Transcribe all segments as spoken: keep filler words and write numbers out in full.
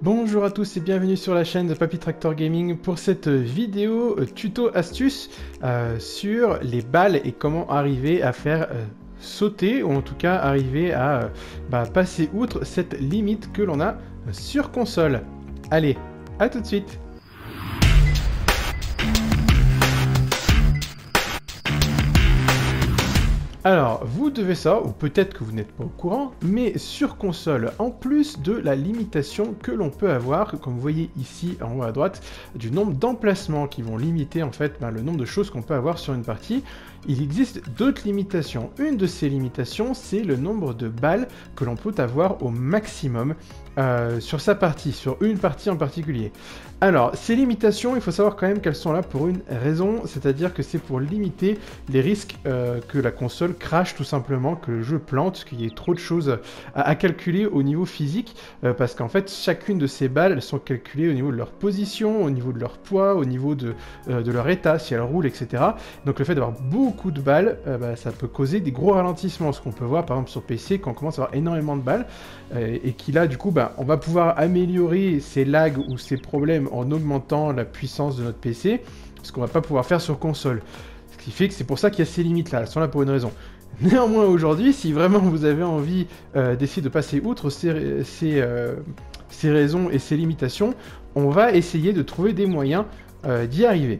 Bonjour à tous et bienvenue sur la chaîne de Papy Tractor Gaming pour cette vidéo euh, tuto astuce euh, sur les balles et comment arriver à faire euh, sauter ou en tout cas arriver à euh, bah, passer outre cette limite que l'on a sur console. Allez, à tout de suite. Alors, vous devez ça, ou peut-être que vous n'êtes pas au courant, mais sur console, en plus de la limitation que l'on peut avoir, comme vous voyez ici en haut à droite, du nombre d'emplacements qui vont limiter en fait ben, le nombre de choses qu'on peut avoir sur une partie, il existe d'autres limitations. Une de ces limitations, c'est le nombre de balles que l'on peut avoir au maximum euh, sur sa partie, sur une partie en particulier. Alors, ces limitations, il faut savoir quand même qu'elles sont là pour une raison, c'est-à-dire que c'est pour limiter les risques euh, que la console crache tout simplement, que le jeu plante, qu'il y ait trop de choses à, à calculer au niveau physique, euh, parce qu'en fait, chacune de ces balles, elles sont calculées au niveau de leur position, au niveau de leur poids, au niveau de, euh, de leur état, si elles roulent, et cetera. Donc le fait d'avoir beaucoup de balles, euh, bah, ça peut causer des gros ralentissements, ce qu'on peut voir par exemple sur P C, quand on commence à avoir énormément de balles, euh, et qui là, du coup, bah, on va pouvoir améliorer ces lags ou ces problèmes en augmentant la puissance de notre P C, ce qu'on va pas pouvoir faire sur console. Ce qui fait que c'est pour ça qu'il y a ces limites là, elles sont là pour une raison. Néanmoins aujourd'hui, si vraiment vous avez envie euh, d'essayer de passer outre ces, ces, euh, ces raisons et ces limitations, on va essayer de trouver des moyens euh, d'y arriver.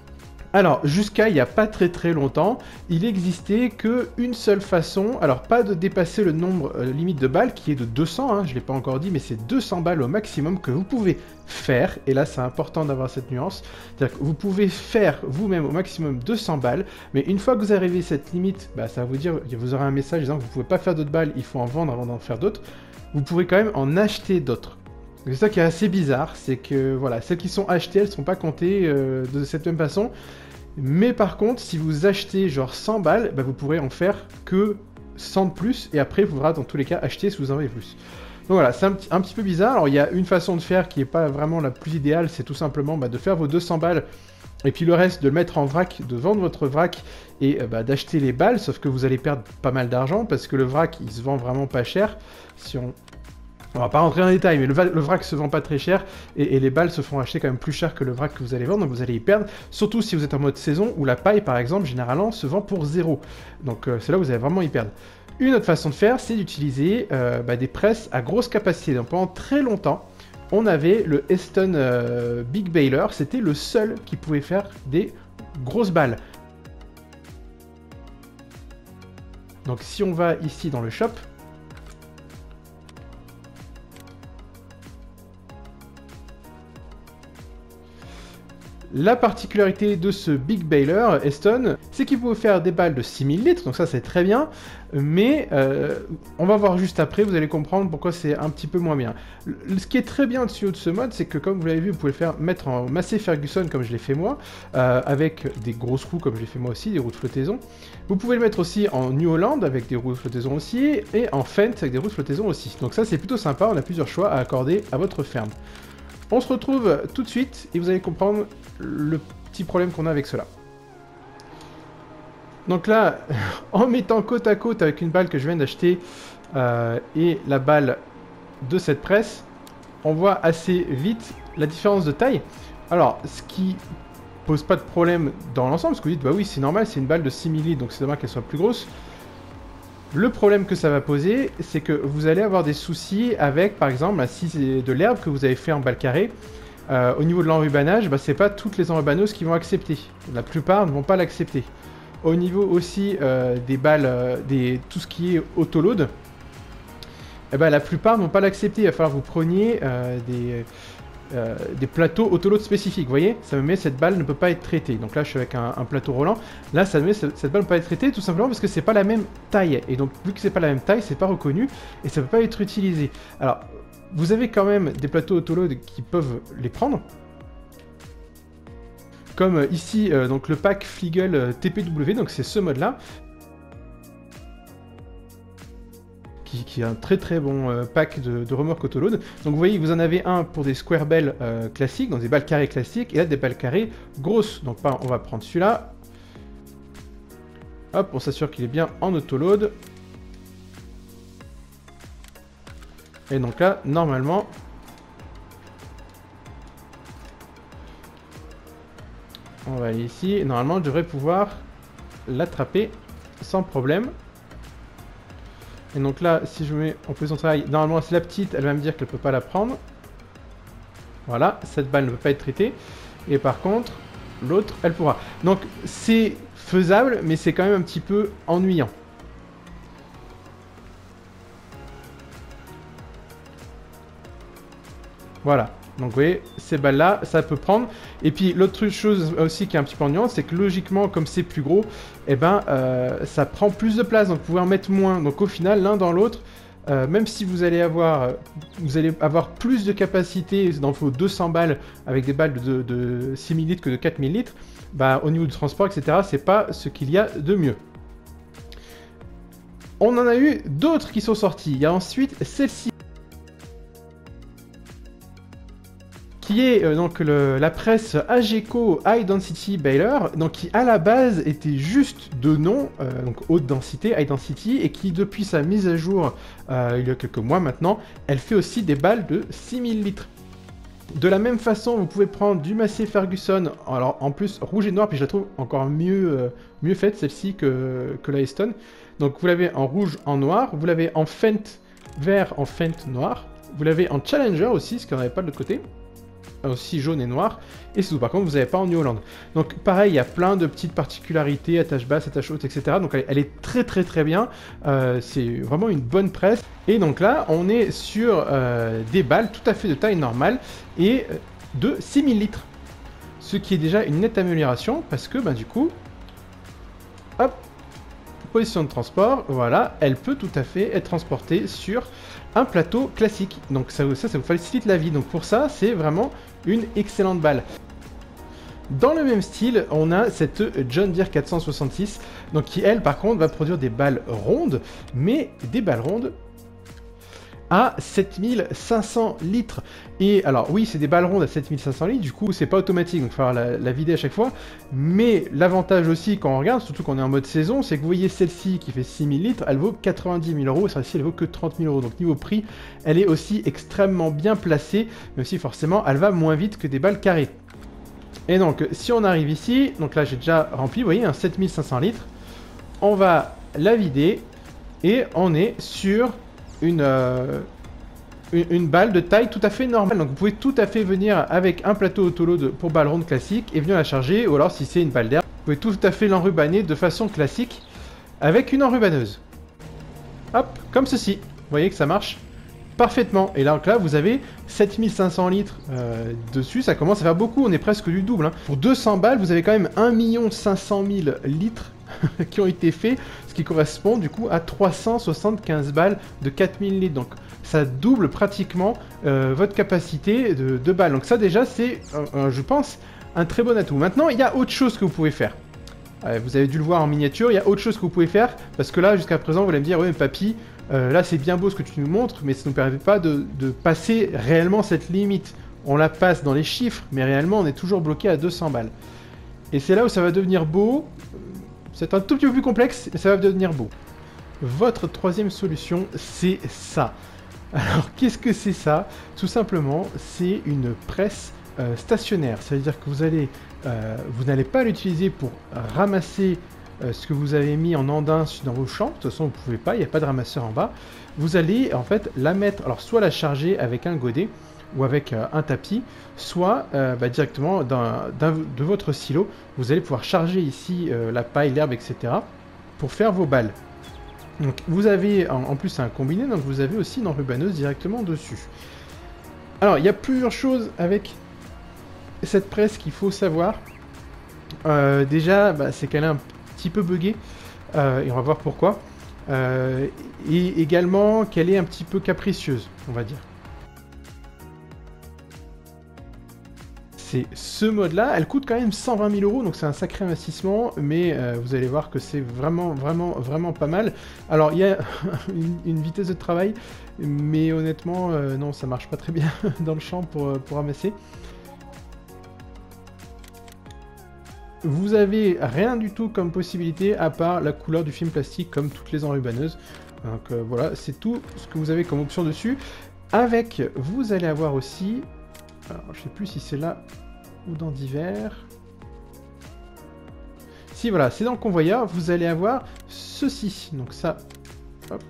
Alors, jusqu'à il n'y a pas très très longtemps, il existait qu'une seule façon, alors pas de dépasser le nombre euh, limite de balles, qui est de deux cents, hein, je ne l'ai pas encore dit, mais c'est deux cents balles au maximum que vous pouvez faire, et là c'est important d'avoir cette nuance, c'est-à-dire que vous pouvez faire vous-même au maximum deux cents balles, mais une fois que vous arrivez à cette limite, bah, ça va vous dire, vous aurez un message disant que vous ne pouvez pas faire d'autres balles, il faut en vendre avant d'en faire d'autres, vous pourrez quand même en acheter d'autres. C'est ça qui est assez bizarre, c'est que voilà, celles qui sont achetées, elles ne sont pas comptées euh, de cette même façon. Mais par contre, si vous achetez genre cent balles, bah, vous pourrez en faire que cent de plus, et après, il faudra dans tous les cas acheter si vous en avez plus. Donc voilà, c'est un, un petit peu bizarre. Alors il y a une façon de faire qui n'est pas vraiment la plus idéale, c'est tout simplement bah, de faire vos deux cents balles, et puis le reste de le mettre en vrac, de vendre votre vrac, et bah, d'acheter les balles, sauf que vous allez perdre pas mal d'argent, parce que le vrac, il se vend vraiment pas cher. Si on... On va pas rentrer en détail, mais le, le vrac se vend pas très cher, et, et les balles se font acheter quand même plus cher que le vrac que vous allez vendre, donc vous allez y perdre, surtout si vous êtes en mode saison, où la paille par exemple, généralement, se vend pour zéro. Donc euh, c'est là où vous allez vraiment y perdre. Une autre façon de faire, c'est d'utiliser euh, bah, des presses à grosse capacité. Donc pendant très longtemps, on avait le Eston euh, Big Baler, c'était le seul qui pouvait faire des grosses balles. Donc si on va ici dans le shop, la particularité de ce Big Baler Eston, c'est qu'il peut faire des balles de six mille litres, donc ça c'est très bien, mais euh, on va voir juste après, vous allez comprendre pourquoi c'est un petit peu moins bien. Le, ce qui est très bien dessus de ce mode, c'est que comme vous l'avez vu, vous pouvez le faire mettre en Massey Ferguson comme je l'ai fait moi, euh, avec des grosses roues comme je l'ai fait moi aussi, des roues de flottaison. Vous pouvez le mettre aussi en New Holland avec des roues de flottaison aussi, et en Fendt avec des roues de flottaison aussi. Donc ça c'est plutôt sympa, on a plusieurs choix à accorder à votre ferme. On se retrouve tout de suite et vous allez comprendre le petit problème qu'on a avec cela. Donc là, en mettant côte à côte avec une balle que je viens d'acheter euh, et la balle de cette presse, on voit assez vite la différence de taille. Alors, ce qui pose pas de problème dans l'ensemble, parce que vous dites, bah oui, c'est normal, c'est une balle de six mille litres, donc c'est normal qu'elle soit plus grosse. Le problème que ça va poser, c'est que vous allez avoir des soucis avec, par exemple, si c'est de l'herbe que vous avez fait en balle carrée, euh, au niveau de l'enrubanage, bah, c'est pas toutes les enrubaneuses qui vont accepter. La plupart ne vont pas l'accepter. Au niveau aussi euh, des balles, euh, des, tout ce qui est autoload, eh ben, la plupart ne vont pas l'accepter. Il va falloir que vous preniez euh, des... Euh, des plateaux autoload spécifiques, vous voyez, ça me met cette balle ne peut pas être traitée. Donc là je suis avec un, un plateau roulant, là ça me met cette, cette balle ne peut pas être traitée tout simplement parce que c'est pas la même taille, et donc vu que c'est pas la même taille, c'est pas reconnu et ça peut pas être utilisé. Alors vous avez quand même des plateaux autoload qui peuvent les prendre, comme ici euh, donc le pack Fliegl euh, T P W, donc c'est ce mode là. Qui, qui est un très très bon euh, pack de, de remorque autoload. Donc vous voyez, vous en avez un pour des square bells euh, classiques, donc des balles carrées classiques, et là des balles carrées grosses. Donc on va prendre celui-là. Hop, on s'assure qu'il est bien en autoload. Et donc là, normalement, On va aller ici. Et normalement, je devrais pouvoir l'attraper sans problème. Et donc là, si je mets en position de travail, normalement c'est la petite, elle va me dire qu'elle ne peut pas la prendre. Voilà, cette balle ne peut pas être traitée. Et par contre, l'autre, elle pourra. Donc c'est faisable, mais c'est quand même un petit peu ennuyant. Voilà. Donc vous voyez, ces balles-là, ça peut prendre. Et puis l'autre chose aussi qui est un petit peu ennuyant, c'est que logiquement, comme c'est plus gros, eh ben, euh, ça prend plus de place, donc vous pouvez en mettre moins. Donc au final, l'un dans l'autre, euh, même si vous allez avoir, vous allez avoir plus de capacité dans vos deux cents balles avec des balles de, de six mille litres que de quatre mille litres, bah, au niveau du transport, et cetera, c'est pas ce qu'il y a de mieux. On en a eu d'autres qui sont sortis. Il y a ensuite celle-ci, qui est euh, donc le, la presse Ageco High Density Baler, donc qui à la base était juste de nom, euh, donc haute densité, high density, et qui depuis sa mise à jour euh, il y a quelques mois maintenant, elle fait aussi des balles de six mille litres. De la même façon, vous pouvez prendre du Massey Ferguson, alors en plus rouge et noir, puis je la trouve encore mieux, euh, mieux faite celle-ci que, que la Eston. Donc vous l'avez en rouge, en noir, vous l'avez en Fent vert, en Fent noir, vous l'avez en Challenger aussi, ce qu'on n'avait pas de l'autre côté. Aussi jaune et noir, et c'est tout. Par contre, vous n'avez pas en New Holland. Donc, pareil, il y a plein de petites particularités, attache basse, attache haute, et cetera. Donc, elle, elle est très, très, très bien. Euh, c'est vraiment une bonne presse. Et donc là, on est sur euh, des balles tout à fait de taille normale et de six mille litres. Ce qui est déjà une nette amélioration parce que, bah, du coup, hop, position de transport, voilà, elle peut tout à fait être transportée sur un plateau classique. Donc ça, ça, ça vous facilite la vie. Donc pour ça, c'est vraiment une excellente balle. Dans le même style, on a cette John Deere quatre cent soixante-six, donc qui elle, par contre, va produire des balles rondes, mais des balles rondes à sept mille cinq cents litres. Et alors oui, c'est des balles rondes à sept mille cinq cents litres, du coup c'est pas automatique, donc il faut falloir la, la vider à chaque fois. Mais l'avantage aussi quand on regarde, surtout quand on est en mode saison, c'est que vous voyez celle-ci qui fait six mille litres, elle vaut quatre-vingt-dix mille euros, et celle-ci elle vaut que trente mille euros. Donc niveau prix, elle est aussi extrêmement bien placée, même si forcément elle va moins vite que des balles carrées. Et donc si on arrive ici, donc là j'ai déjà rempli, vous voyez, un sept mille cinq cents litres, on va la vider, et on est sur Une, euh, une, une balle de taille tout à fait normale. Donc vous pouvez tout à fait venir avec un plateau autoload pour balle ronde classique et venir la charger, ou alors si c'est une balle d'air, vous pouvez tout à fait l'enrubanner de façon classique avec une enrubanneuse. Hop, comme ceci. Vous voyez que ça marche parfaitement. Et là, donc là vous avez sept mille cinq cents litres euh, dessus, ça commence à faire beaucoup, on est presque du double. Hein. Pour deux cents balles, vous avez quand même un million cinq cent mille litres qui ont été faits, ce qui correspond du coup à trois cent soixante-quinze balles de quatre mille litres. Donc ça double pratiquement euh, votre capacité de, de balles. Donc ça déjà c'est, euh, euh, je pense, un très bon atout. Maintenant, il y a autre chose que vous pouvez faire. Euh, vous avez dû le voir en miniature, il y a autre chose que vous pouvez faire, parce que là, jusqu'à présent, vous allez me dire, ouais, papy, euh, là c'est bien beau ce que tu nous montres, mais ça ne nous permet pas de, de passer réellement cette limite. On la passe dans les chiffres, mais réellement, on est toujours bloqué à deux cents balles. Et c'est là où ça va devenir beau. C'est un tout petit peu plus complexe, mais ça va devenir beau. Votre troisième solution, c'est ça. Alors, qu'est-ce que c'est ça? Tout simplement, c'est une presse euh, stationnaire. Ça veut dire que vous allez, euh, vous n'allez pas l'utiliser pour ramasser euh, ce que vous avez mis en andin dans vos champs. De toute façon, vous ne pouvez pas, il n'y a pas de ramasseur en bas. Vous allez en fait la mettre, alors soit la charger avec un godet, ou avec euh, un tapis, soit euh, bah, directement d'un, d'un, de votre silo, vous allez pouvoir charger ici euh, la paille, l'herbe, et cetera pour faire vos balles. Donc vous avez en, en plus un combiné, donc vous avez aussi une enrubanneuse directement dessus. Alors il y a plusieurs choses avec cette presse qu'il faut savoir. Euh, déjà, bah, c'est qu'elle est un petit peu buggée, euh, et on va voir pourquoi. Euh, et également qu'elle est un petit peu capricieuse, on va dire. C'est ce mode-là, elle coûte quand même cent vingt mille euros, donc c'est un sacré investissement, mais euh, vous allez voir que c'est vraiment, vraiment, vraiment pas mal. Alors, il y a une, une vitesse de travail, mais honnêtement, euh, non, ça marche pas très bien dans le champ pour, pour ramasser. Vous avez rien du tout comme possibilité, à part la couleur du film plastique, comme toutes les enrubanneuses. Donc euh, voilà, c'est tout ce que vous avez comme option dessus. Avec, vous allez avoir aussi... Alors, je sais plus si c'est là ou dans divers. si voilà, c'est dans le convoyeur, vous allez avoir ceci. Donc ça, hop.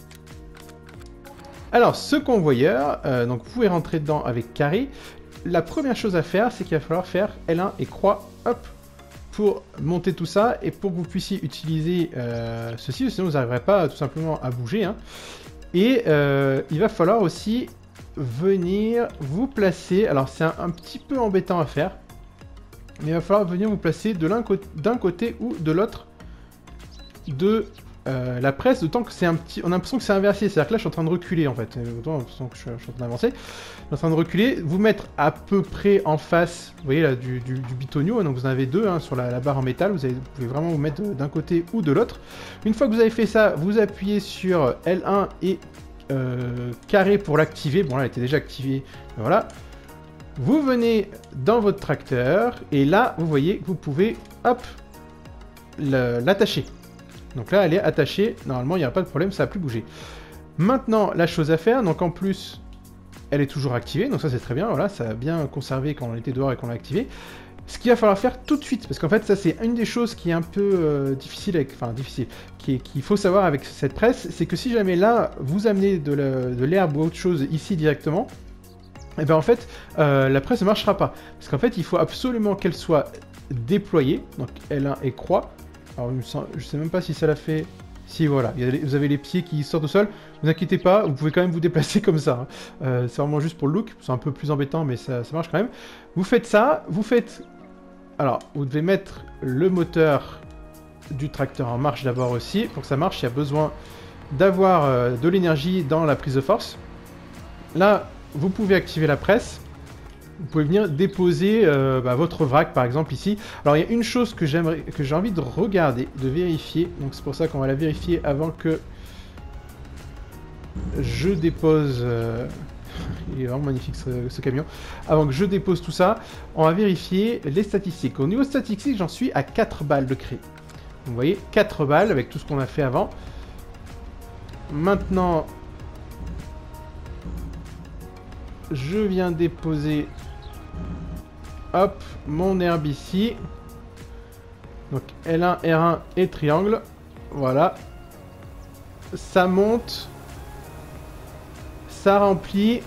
Alors, ce convoyeur, euh, donc vous pouvez rentrer dedans avec carré. La première chose à faire, c'est qu'il va falloir faire L un et croix, hop, pour monter tout ça et pour que vous puissiez utiliser euh, ceci, sinon vous n'arriverez pas tout simplement à bouger. Hein. Et euh, il va falloir aussi venir vous placer, alors c'est un, un petit peu embêtant à faire, mais il va falloir venir vous placer de l'un côté, d'un côté ou de l'autre de euh, la presse, d'autant que c'est un petit, on a l'impression que c'est inversé, c'est-à-dire que là je suis en train de reculer en fait, autant on a l'impression que je suis, je suis en train d'avancer, je suis en train de reculer, vous mettre à peu près en face, vous voyez là, du, du, du bitonio, donc vous en avez deux hein, sur la, la barre en métal, vous, avez, vous pouvez vraiment vous mettre d'un côté ou de l'autre. Une fois que vous avez fait ça, vous appuyez sur L un et euh, carré pour l'activer, bon là elle était déjà activée, voilà. Vous venez dans votre tracteur, et là vous voyez que vous pouvez, hop, l'attacher. Donc là, elle est attachée. Normalement, il n'y aura pas de problème, ça n'a plus bougé. Maintenant, la chose à faire, donc en plus, elle est toujours activée. Donc ça, c'est très bien. Voilà, ça a bien conservé quand on était dehors et qu'on l'a activé. Ce qu'il va falloir faire tout de suite, parce qu'en fait, ça, c'est une des choses qui est un peu euh, difficile, avec, enfin difficile, qu'il qui faut savoir avec cette presse, c'est que si jamais là, vous amenez de l'herbe ou autre chose ici directement, et eh bien en fait, euh, la presse ne marchera pas. Parce qu'en fait, il faut absolument qu'elle soit déployée. Donc L un et croix. Alors, je sais même pas si ça l'a fait... Si, voilà, vous avez les pieds qui sortent au sol. Ne vous inquiétez pas, vous pouvez quand même vous déplacer comme ça. Hein. Euh, c'est vraiment juste pour le look. C'est un peu plus embêtant, mais ça, ça marche quand même. Vous faites ça, vous faites... Alors, vous devez mettre le moteur du tracteur en marche d'abord aussi. Pour que ça marche, il y a besoin d'avoir euh, de l'énergie dans la prise de force. Là, vous pouvez activer la presse. Vous pouvez venir déposer euh, bah, votre vrac par exemple ici. Alors il y a une chose que j'aimerais, que j'ai envie de regarder, de vérifier. Donc c'est pour ça qu'on va la vérifier avant que je dépose... Euh... Il est vraiment magnifique ce, ce camion. Avant que je dépose tout ça, on va vérifier les statistiques. Au niveau statistique, j'en suis à quatre balles de crédit. Vous voyez, quatre balles avec tout ce qu'on a fait avant. Maintenant, je viens déposer... Hop, mon herbe ici. Donc L un, R un et triangle. Voilà. Ça monte. Ça remplit.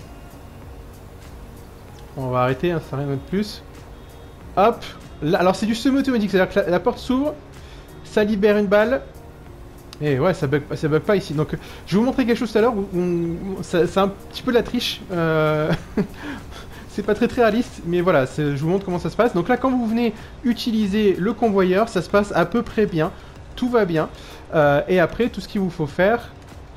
On va arrêter, hein, ça rien de plus. Hop. Là, alors c'est du semi-automatique, c'est-à-dire que la, la porte s'ouvre. Ça libère une balle. Et ouais, ça bug, ça bug pas ici. Donc je vais vous montrer quelque chose tout à l'heure. C'est un petit peu de la triche. Euh... C'est pas très très réaliste, mais voilà, je vous montre comment ça se passe. Donc là, quand vous venez utiliser le convoyeur, ça se passe à peu près bien. Tout va bien. Euh, et après, tout ce qu'il vous faut faire,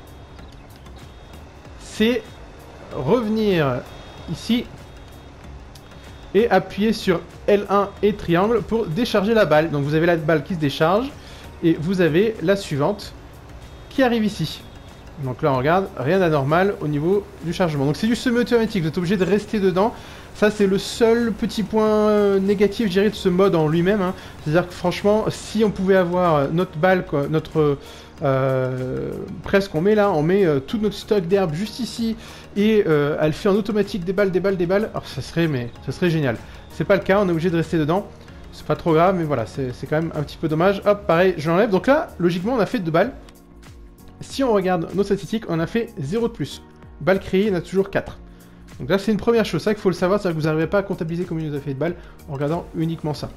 c'est revenir ici et appuyer sur L un et triangle pour décharger la balle. Donc vous avez la balle qui se décharge et vous avez la suivante qui arrive ici. Donc là on regarde, rien d'anormal au niveau du chargement. Donc c'est du semi-automatique, vous êtes obligé de rester dedans. Ça c'est le seul petit point négatif, je dirais, de ce mode en lui-même. Hein. C'est-à-dire que franchement, si on pouvait avoir notre balle, quoi, notre euh, presse qu'on met là, on met euh, tout notre stock d'herbe juste ici et euh, elle fait en automatique des balles, des balles, des balles. Alors ça serait, mais ça serait génial. C'est pas le cas, on est obligé de rester dedans. C'est pas trop grave, mais voilà, c'est quand même un petit peu dommage. Hop, pareil, je l'enlève. Donc là, logiquement, on a fait deux balles. Si on regarde nos statistiques, on a fait zéro de plus. Balles créées, on a toujours quatre. Donc là, c'est une première chose. C'est ça qu'il faut le savoir, c'est-à-dire que vous n'arrivez pas à comptabiliser combien vous avez fait de balles en regardant uniquement ça.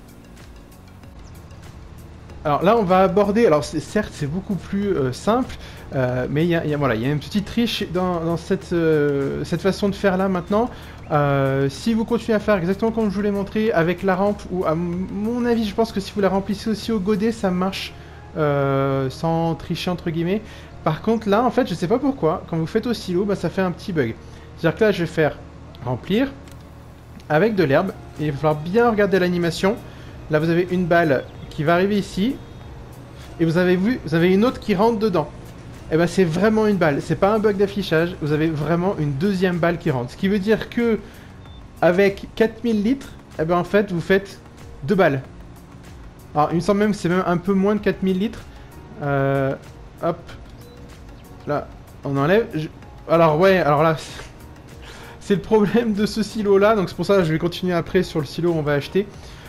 Alors là, on va aborder... Alors certes, c'est beaucoup plus euh, simple, euh, mais il y a, y a, voilà, y a une petite triche dans, dans cette, euh, cette façon de faire là maintenant. Euh, si vous continuez à faire exactement comme je vous l'ai montré, avec la rampe, ou à mon avis, je pense que si vous la remplissez aussi au godet, ça marche euh, sans tricher entre guillemets. Par contre là, en fait, je sais pas pourquoi, quand vous faites au stylo, bah, ça fait un petit bug. C'est-à-dire que là, je vais faire remplir avec de l'herbe, et il va falloir bien regarder l'animation. Là, vous avez une balle qui va arriver ici, et vous avez vu, vous avez une autre qui rentre dedans. Et ben c'est vraiment une balle, c'est pas un bug d'affichage, vous avez vraiment une deuxième balle qui rentre. Ce qui veut dire que avec quatre mille litres, et ben en fait vous faites deux balles. Alors il me semble même que c'est même un peu moins de quatre mille litres. Euh, hop, là on enlève. Je... Alors ouais, alors là c'est le problème de ce silo là, donc c'est pour ça que je vais continuer après sur le silo on va acheter.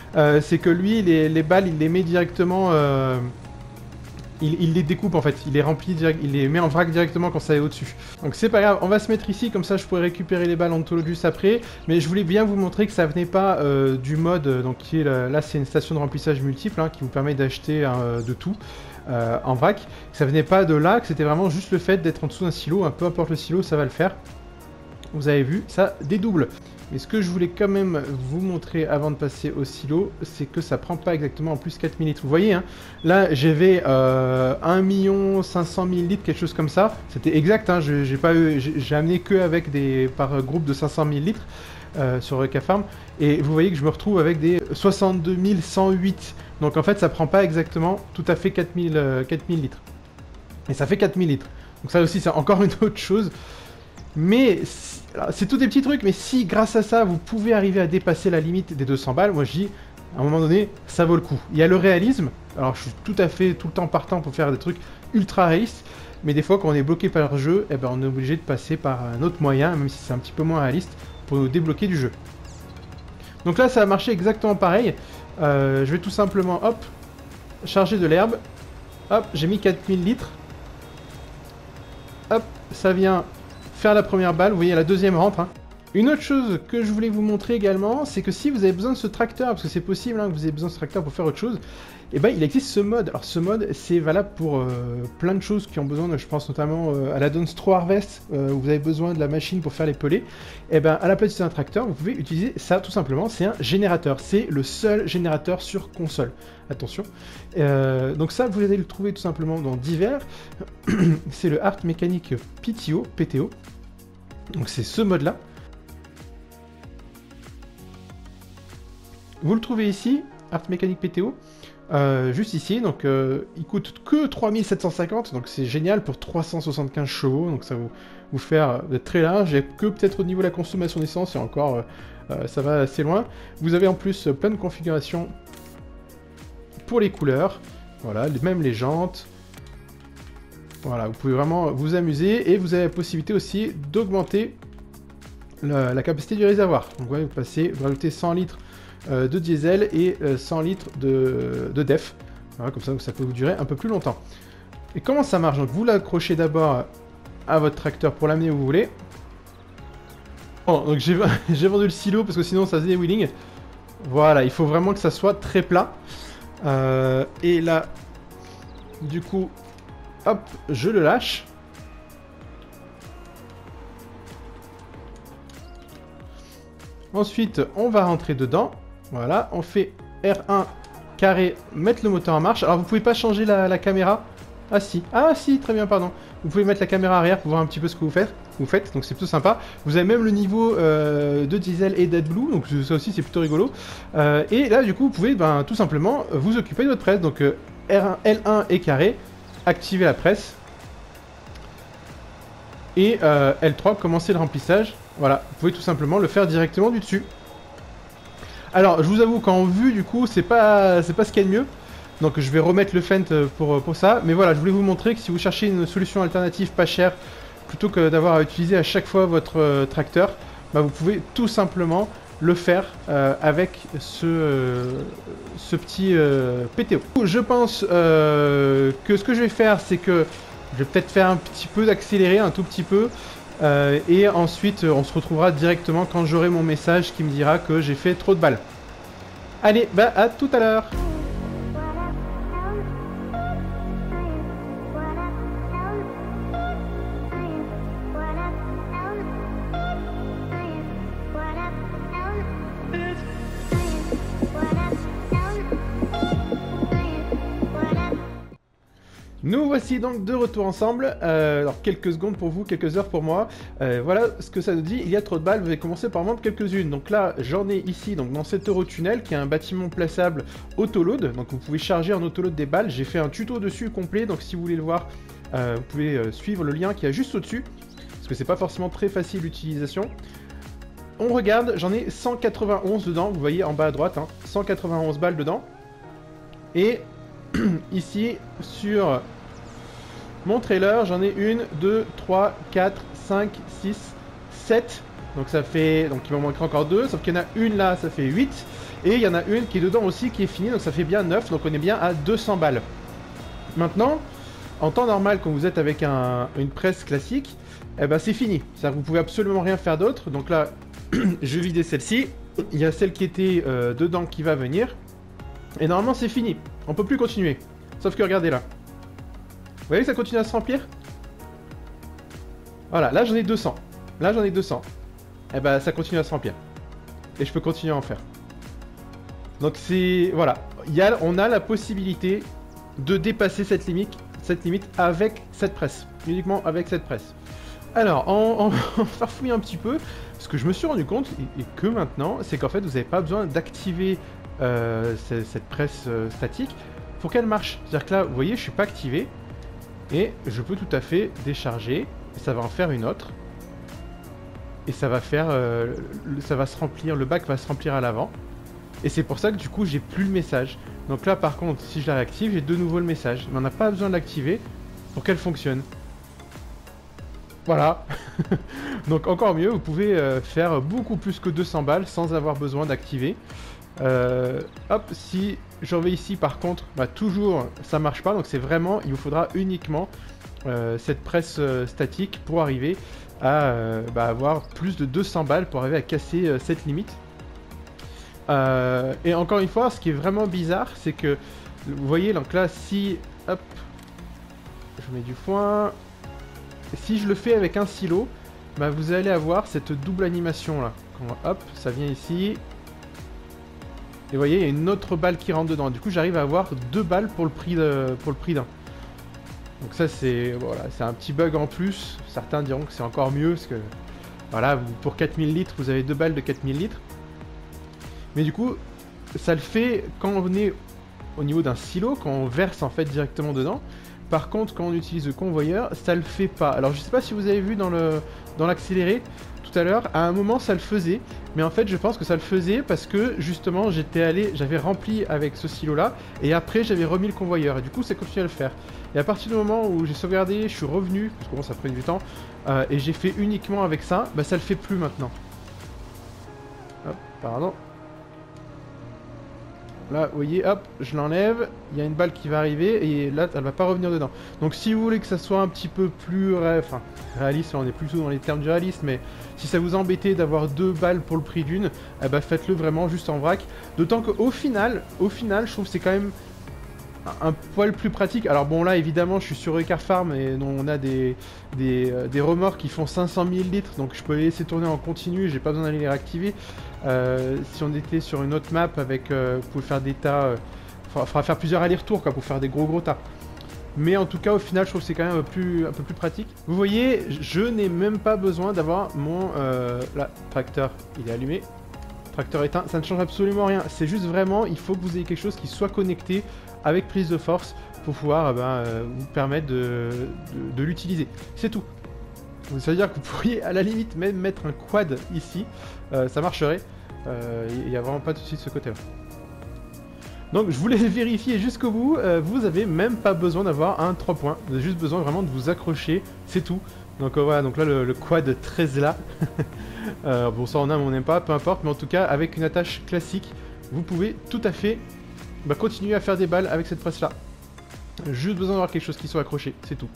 euh, c'est que lui, les, les balles, il les met directement... Euh, il, il les découpe en fait, il les remplit, direct, il les met en vrac directement quand ça est au-dessus. Donc c'est pas grave, on va se mettre ici, comme ça je pourrais récupérer les balles en Antologus après. Mais je voulais bien vous montrer que ça venait pas euh, du mode, donc qui est là, là c'est une station de remplissage multiple hein, qui vous permet d'acheter euh, de tout. Euh, en vrac, ça venait pas de là, que c'était vraiment juste le fait d'être en dessous d'un silo, hein, peu importe le silo, ça va le faire. Vous avez vu, ça dédouble. Mais ce que je voulais quand même vous montrer avant de passer au silo, c'est que ça prend pas exactement en plus quatre millilitres. Vous voyez, hein, là j'avais euh, un million cinq cent mille litres, quelque chose comme ça. C'était exact, hein, j'ai pas eu, j'ai amené que avec des par groupe de cinq cent mille litres euh, sur Eureka Farm. Et vous voyez que je me retrouve avec des soixante-deux mille cent huit. Donc en fait ça prend pas exactement tout à fait quatre mille, euh, quatre mille litres. Et ça fait quatre mille litres. Donc ça aussi c'est encore une autre chose. Mais c'est tous des petits trucs, mais si grâce à ça vous pouvez arriver à dépasser la limite des deux cents balles, moi je dis à un moment donné ça vaut le coup. Il y a le réalisme, alors je suis tout à fait tout le temps partant pour faire des trucs ultra réalistes, mais des fois quand on est bloqué par le jeu, eh ben, on est obligé de passer par un autre moyen, même si c'est un petit peu moins réaliste, pour nous débloquer du jeu. Donc là ça a marché exactement pareil, euh, je vais tout simplement hop, charger de l'herbe, hop j'ai mis quatre mille litres, hop ça vient faire la première balle, vous voyez la deuxième rentre. Hein. Une autre chose que je voulais vous montrer également, c'est que si vous avez besoin de ce tracteur, parce que c'est possible hein, que vous ayez besoin de ce tracteur pour faire autre chose, et ben il existe ce mode. Alors ce mode c'est valable pour euh, plein de choses qui ont besoin, de, je pense notamment euh, à la Dawn Straw Harvest, euh, où vous avez besoin de la machine pour faire les pelés. Et ben à la place d'un tracteur, vous pouvez utiliser ça tout simplement, c'est un générateur. C'est le seul générateur sur console. Attention. Euh, donc ça vous allez le trouver tout simplement dans divers. C'est le Art Mécanique P T O, P T O. Donc c'est ce mode là. Vous le trouvez ici, Art Mécanique P T O, euh, juste ici, donc euh, il coûte que trois mille sept cent cinquante, donc c'est génial pour trois cent soixante-quinze chevaux, donc ça vous, vous faire euh, très large, et que peut-être au niveau de la consommation d'essence, et encore, euh, euh, ça va assez loin. Vous avez en plus euh, plein de configurations pour les couleurs, voilà, même les jantes. Voilà, vous pouvez vraiment vous amuser, et vous avez la possibilité aussi d'augmenter la, la capacité du réservoir. Donc ouais, vous passez, vous rajoutez cent litres euh, de diesel et euh, cent litres de, de def. Voilà, comme ça, ça peut vous durer un peu plus longtemps. Et comment ça marche? Donc vous l'accrochez d'abord à votre tracteur pour l'amener où vous voulez. Bon, donc j'ai vendu le silo parce que sinon ça faisait des wheelings. Voilà, il faut vraiment que ça soit très plat. Euh, et là, du coup, hop, je le lâche. Ensuite, on va rentrer dedans. Voilà, on fait R un carré, mettre le moteur en marche. Alors, vous pouvez pas changer la, la caméra. Ah si, ah si, très bien, pardon. Vous pouvez mettre la caméra arrière pour voir un petit peu ce que vous faites. Vous faites, donc c'est plutôt sympa. Vous avez même le niveau euh, de diesel et d'AdBlue, donc ça aussi c'est plutôt rigolo. Euh, et là, du coup, vous pouvez ben, tout simplement vous occuper de votre presse. Donc euh, R un, L un et carré, activer la presse. Et euh, L trois, commencer le remplissage. Voilà, vous pouvez tout simplement le faire directement du dessus. Alors, je vous avoue qu'en vue, du coup, c'est pas, c'est pas ce qu'il y a de mieux. Donc, je vais remettre le Fent pour, pour ça. Mais voilà, je voulais vous montrer que si vous cherchez une solution alternative pas chère, plutôt que d'avoir à utiliser à chaque fois votre euh, tracteur, bah, vous pouvez tout simplement le faire euh, avec ce, euh, ce petit euh, P T O. Je pense euh, que ce que je vais faire, c'est que je vais peut-être faire un petit peu d'accélérer, un tout petit peu. Euh, et ensuite, on se retrouvera directement quand j'aurai mon message qui me dira que j'ai fait trop de balles. Allez, bah à tout à l'heure. Nous voici donc de retour ensemble, euh, alors quelques secondes pour vous, quelques heures pour moi, euh, voilà ce que ça nous dit, il y a trop de balles, vous allez commencer par en vendre quelques-unes. Donc là j'en ai ici, donc dans cet Eurotunnel qui est un bâtiment plaçable autoload, donc vous pouvez charger en autoload des balles, j'ai fait un tuto dessus complet, donc si vous voulez le voir, euh, vous pouvez euh, suivre le lien qui est juste au-dessus, parce que c'est pas forcément très facile l'utilisation. On regarde, j'en ai cent quatre-vingt-onze dedans, vous voyez en bas à droite, hein, cent quatre-vingt-onze balles dedans, et ici sur mon trailer j'en ai une, deux, trois, quatre, cinq, six, sept, donc ça fait, donc il m'en manquera encore deux, sauf qu'il y en a une là, ça fait huit, Et il y en a une qui est dedans aussi qui est finie, donc ça fait bien neuf, donc on est bien à deux cents balles. Maintenant, en temps normal, quand vous êtes avec un, une presse classique, eh ben c'est fini. Ça, vous pouvez absolument rien faire d'autre. Donc là, je vais vider celle-ci. Il y a celle qui était euh, dedans qui va venir. Et normalement, c'est fini. On peut plus continuer. Sauf que regardez là. Vous voyez que ça continue à se remplir? Voilà, là j'en ai deux cents. Là j'en ai deux cents. Et ben ça continue à se remplir. Et je peux continuer à en faire. Donc c'est... Voilà. Il y a, on a la possibilité de dépasser cette limite, cette limite avec cette presse. Uniquement avec cette presse. Alors, en, en, en farfouillant un petit peu, ce que je me suis rendu compte, et, et que maintenant, c'est qu'en fait, vous n'avez pas besoin d'activer euh, cette, cette presse euh, statique pour qu'elle marche. C'est-à-dire que là, vous voyez, je suis pas activé, et je peux tout à fait décharger, et ça va en faire une autre, et ça va faire, euh, ça va se remplir, le bac va se remplir à l'avant, et c'est pour ça que du coup, j'ai plus le message. Donc là, par contre, si je la réactive, j'ai de nouveau le message, mais on n'a pas besoin de l'activer pour qu'elle fonctionne. Voilà. Donc encore mieux, vous pouvez euh, faire beaucoup plus que deux cents balles sans avoir besoin d'activer. Euh, hop, si je vais ici par contre, bah, toujours ça marche pas, donc c'est vraiment, il vous faudra uniquement euh, cette presse euh, statique pour arriver à euh, bah, avoir plus de deux cents balles, pour arriver à casser euh, cette limite. Euh, et encore une fois, ce qui est vraiment bizarre, c'est que, vous voyez, donc là, si, hop, je mets du foin... Si je le fais avec un silo, bah vous allez avoir cette double animation là. Quand, hop, ça vient ici. Et vous voyez, il y a une autre balle qui rentre dedans. Du coup, j'arrive à avoir deux balles pour le prix de, pour le prix d'un. Donc ça, c'est voilà, c'est un petit bug en plus. Certains diront que c'est encore mieux parce que voilà, vous, pour quatre mille litres, vous avez deux balles de quatre mille litres. Mais du coup, ça le fait quand on est au niveau d'un silo, quand on verse en fait directement dedans. Par contre, quand on utilise le convoyeur, ça le fait pas. Alors, je sais pas si vous avez vu dans le dans l'accéléré tout à l'heure, à un moment ça le faisait, mais en fait, je pense que ça le faisait parce que justement, j'étais allé, j'avais rempli avec ce silo-là, et après, j'avais remis le convoyeur, et du coup, ça continue à le faire. Et à partir du moment où j'ai sauvegardé, je suis revenu, parce que bon, ça prend du temps, euh, et j'ai fait uniquement avec ça, bah ça le fait plus maintenant. Hop, pardon. Là, vous voyez, hop, je l'enlève, il y a une balle qui va arriver, et là, elle va pas revenir dedans. Donc si vous voulez que ça soit un petit peu plus ré... enfin, réaliste, là on est plutôt dans les termes du réalisme, mais si ça vous embêtait d'avoir deux balles pour le prix d'une, eh ben faites-le vraiment juste en vrac. D'autant qu'au final, au final, je trouve que c'est quand même un poil plus pratique. Alors bon, là évidemment je suis sur Car Farm et on a des, des, euh, des remorques qui font cinq cent mille litres, donc je peux les laisser tourner en continu, j'ai pas besoin d'aller les réactiver. Euh, si on était sur une autre map avec, euh, vous pouvez faire des tas, euh, faudra, faudra faire plusieurs allers-retours quoi pour faire des gros gros tas. Mais en tout cas au final je trouve que c'est quand même un peu plus, un peu plus pratique. Vous voyez, je n'ai même pas besoin d'avoir mon, euh, là, tracteur, il est allumé. Tracteur éteint, ça ne change absolument rien. C'est juste vraiment, il faut que vous ayez quelque chose qui soit connecté avec prise de force pour pouvoir ben, euh, vous permettre de, de, de l'utiliser. C'est tout. Ça veut dire que vous pourriez à la limite même mettre un quad ici, euh, ça marcherait. Euh, il n'y a vraiment pas de souci de ce côté-là. Donc je voulais vérifier jusqu'au bout, euh, vous avez même pas besoin d'avoir un trois points, vous avez juste besoin vraiment de vous accrocher, c'est tout. Donc euh, voilà, donc là le, le quad treize là, euh, bon ça on aime, on n'aime pas, peu importe, mais en tout cas avec une attache classique, vous pouvez tout à fait bah, continuer à faire des balles avec cette presse là. Juste besoin d'avoir quelque chose qui soit accroché, c'est tout.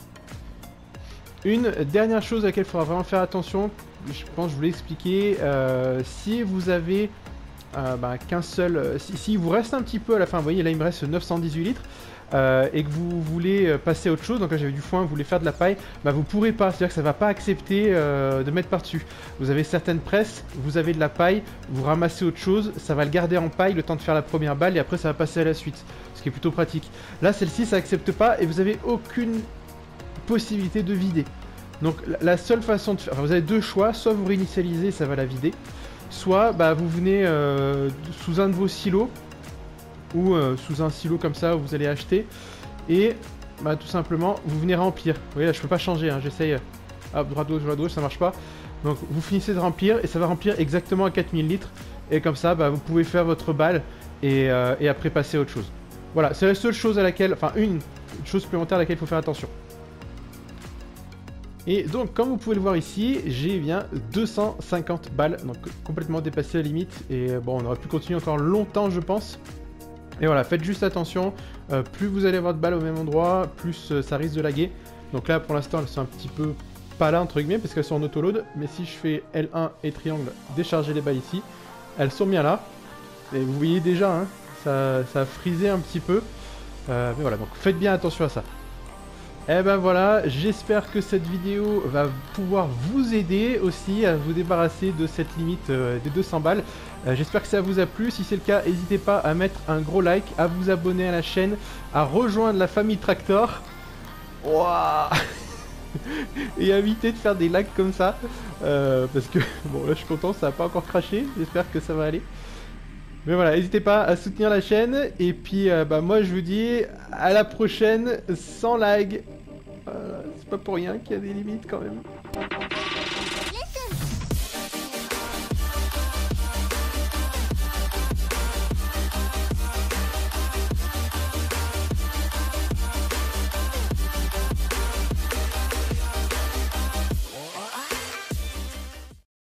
Une dernière chose à laquelle il faudra vraiment faire attention, je pense que je vous l'ai expliqué, euh, si vous avez euh, bah, qu'un seul, euh, si, si vous reste un petit peu à la fin, vous voyez là il me reste neuf cent dix-huit litres, euh, et que vous voulez passer à autre chose, donc là j'avais du foin, vous voulez faire de la paille, bah vous pourrez pas, c'est-à-dire que ça va pas accepter euh, de mettre par-dessus. Vous avez certaines presses, vous avez de la paille, vous ramassez autre chose, ça va le garder en paille le temps de faire la première balle, et après ça va passer à la suite, ce qui est plutôt pratique. Là celle-ci ça accepte pas, et vous avez aucune possibilité de vider. Donc la seule façon de faire, enfin, vous avez deux choix, soit vous réinitialisez, ça va la vider, soit bah, vous venez euh, sous un de vos silos, ou euh, sous un silo comme ça où vous allez acheter, et bah, tout simplement vous venez remplir. Vous voyez là je peux pas changer, hein, j'essaye, hop, droite gauche, droite gauche, ça marche pas. Donc vous finissez de remplir, et ça va remplir exactement à quatre mille litres, et comme ça bah, vous pouvez faire votre balle, et, euh, et après passer à autre chose. Voilà, c'est la seule chose à laquelle, enfin une chose supplémentaire à laquelle il faut faire attention. Et donc, comme vous pouvez le voir ici, j'ai bien deux cent cinquante balles, donc complètement dépassé la limite. Et bon, on aurait pu continuer encore longtemps, je pense. Et voilà, faites juste attention, euh, plus vous allez avoir de balles au même endroit, plus euh, ça risque de laguer. Donc là, pour l'instant, elles sont un petit peu pas là, entre guillemets, parce qu'elles sont en auto-load. Mais si je fais L un et triangle, décharger les balles ici, elles sont bien là. Et vous voyez déjà, hein, ça, ça a frisé un petit peu. Euh, mais voilà, donc faites bien attention à ça. Et ben voilà, j'espère que cette vidéo va pouvoir vous aider aussi à vous débarrasser de cette limite euh, des deux cents balles. Euh, j'espère que ça vous a plu, si c'est le cas, n'hésitez pas à mettre un gros like, à vous abonner à la chaîne, à rejoindre la famille Tractor. Wouah. Et à éviter de faire des lags comme ça, euh, parce que, bon là je suis content, ça n'a pas encore craché, j'espère que ça va aller. Mais voilà, n'hésitez pas à soutenir la chaîne, et puis euh, bah, moi je vous dis à la prochaine, sans lag. Euh, c'est pas pour rien qu'il y a des limites quand même.